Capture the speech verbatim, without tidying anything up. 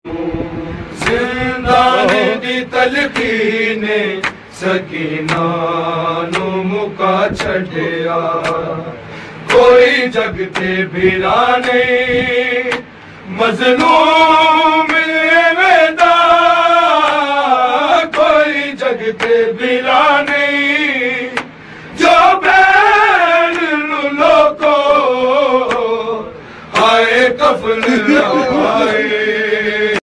जिंदाने दी तलकीने सकीना नू मुका छड़िया, कोई जगते बिरा नहीं मजलूम वेदा, कोई जगते बिरा नहीं जो बैन लोको आए कफन